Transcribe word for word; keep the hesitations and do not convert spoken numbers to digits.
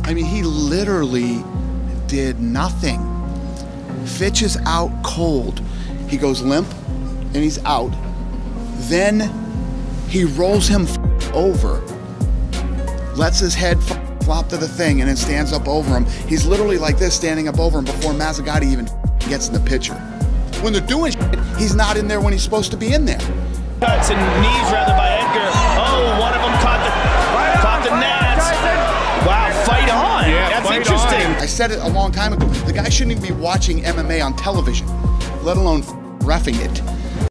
I mean, he literally did nothing. Fitch is out cold. He goes limp and he's out. Then he rolls him over, lets his head flop to the thing, and then stands up over him. He's literally like this, standing up over him before Mazzagatti even gets in the picture. When they're doing shit, he's not in there when he's supposed to be in there. Cuts and knees rather by Edgar. Oh, one of them caught the, right caught the nats. Wow, fight on. Yeah, That's fight interesting. On. I said it a long time ago. The guy shouldn't even be watching M M A on television, let alone reffing it.